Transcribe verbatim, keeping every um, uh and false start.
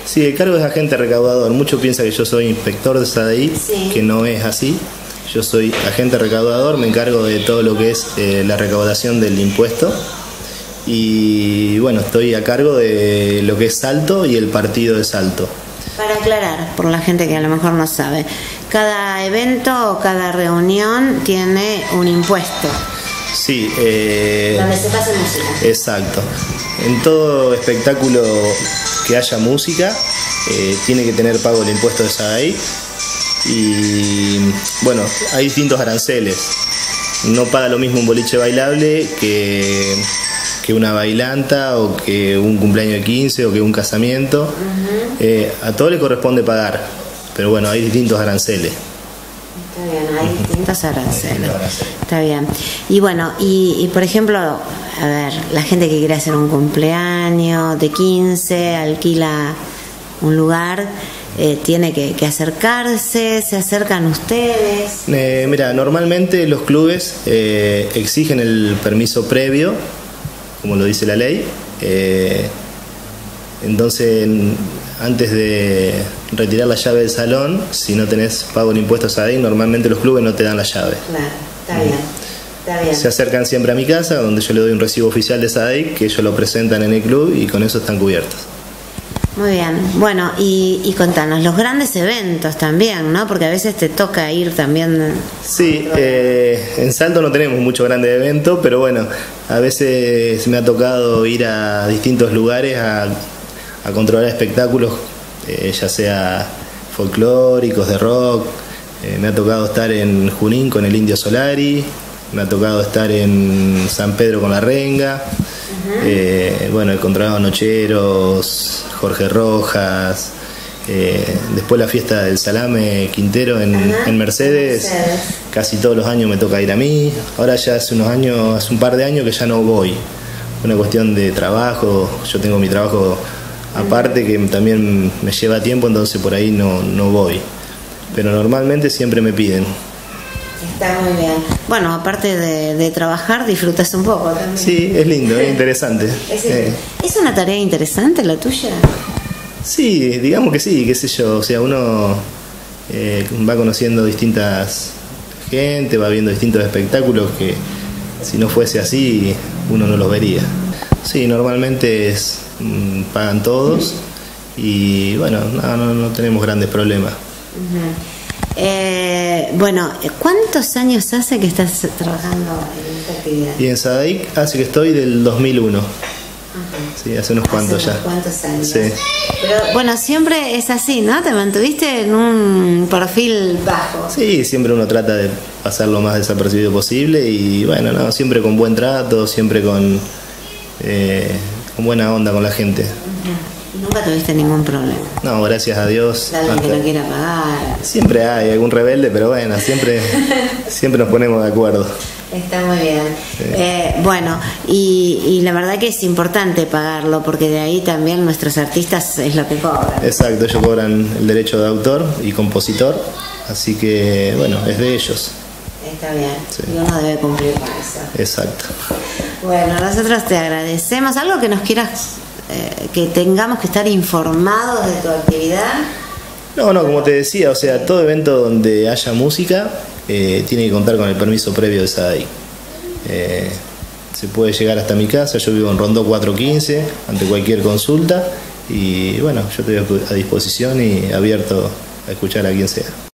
Sí, el cargo es agente recaudador. Muchos piensan que yo soy inspector de SADAIC, sí. Que no es así. Yo soy agente recaudador, me encargo de todo lo que es eh, la recaudación del impuesto. Y bueno, estoy a cargo de lo que es Salto y el partido de Salto. Para aclarar, por la gente que a lo mejor no sabe, cada evento o cada reunión tiene un impuesto. Sí. Eh, donde se pasa música. Exacto. En todo espectáculo que haya música, eh, tiene que tener pago el impuesto de SADAIC. Y bueno, hay distintos aranceles. No paga lo mismo un boliche bailable que, que una bailanta o que un cumpleaños de quince o que un casamiento. Uh-huh. eh, a todo le corresponde pagar, pero bueno, hay distintos aranceles. Está bien, hay distintos aranceles. Está bien. Y bueno, y, y por ejemplo, a ver, la gente que quiere hacer un cumpleaños de quince, alquila un lugar, eh, tiene que, que acercarse, se acercan ustedes. Eh, mira, normalmente los clubes eh, exigen el permiso previo, como lo dice la ley. Eh, entonces, antes de retirar la llave del salón, si no tenés pago de impuestos a SADAIC, normalmente los clubes no te dan la llave. Claro, está bien, está bien. Se acercan siempre a mi casa, donde yo le doy un recibo oficial de SADAIC, que ellos lo presentan en el club y con eso están cubiertos. Muy bien, bueno, y, y contanos, los grandes eventos también, ¿no? Porque a veces te toca ir también. Sí, eh, en Salto no tenemos muchos grandes eventos, pero bueno, a veces me ha tocado ir a distintos lugares a, a controlar espectáculos, eh, ya sea folclóricos, de rock. Eh, me ha tocado estar en Junín con el Indio Solari, me ha tocado estar en San Pedro con la Renga. Uh-huh. eh, bueno, he controlado Nocheros, Jorge Rojas, eh, después la fiesta del Salame Quintero en, uh-huh. en Mercedes. Mercedes, casi todos los años me toca ir a mí. Ahora ya hace unos años, hace un par de años que ya no voy, una cuestión de trabajo, yo tengo mi trabajo aparte que también me lleva tiempo, entonces por ahí no, no voy, pero normalmente siempre me piden. Está muy bien. Bueno, aparte de, de trabajar, disfrutas un poco también. Sí, es lindo, es interesante. ¿Es, eh. ¿Es una tarea interesante la tuya? Sí, digamos que sí, qué sé yo, o sea, uno eh, va conociendo distintas gente, va viendo distintos espectáculos que si no fuese así, uno no los vería. Sí, normalmente es, mmm, pagan todos y bueno, no, no, no tenemos grandes problemas. Uh-huh. Eh, bueno, ¿cuántos años hace que estás trabajando en esta actividad? Y en SADAIC hace que estoy del dos mil uno. Uh-huh. Sí, hace unos cuantos hace ya. Unos cuantos años. Sí. Pero bueno, siempre es así, ¿no? Te mantuviste en un perfil bajo. Sí, siempre uno trata de pasar lo más desapercibido posible y bueno, no, siempre con buen trato, siempre con, eh, con buena onda con la gente. Uh-huh. ¿Nunca tuviste ningún problema? No, gracias a Dios. Alguien hasta... que no quiera pagar. Siempre hay algún rebelde, pero bueno, siempre, siempre nos ponemos de acuerdo. Está muy bien. Sí. Eh, bueno, y, y la verdad que es importante pagarlo, porque de ahí también nuestros artistas es lo que cobran. Exacto, ellos cobran el derecho de autor y compositor, así que bueno, es de ellos. Está bien, sí. Y uno debe cumplir con eso. Exacto. Bueno, nosotros te agradecemos. ¿Algo que nos quieras... Eh, que tengamos que estar informados de tu actividad? No, no, como te decía, o sea, todo evento donde haya música eh, tiene que contar con el permiso previo de SADAIC. Eh, se puede llegar hasta mi casa, yo vivo en Rondó cuatro quince, ante cualquier consulta, y bueno, yo estoy a disposición y abierto a escuchar a quien sea.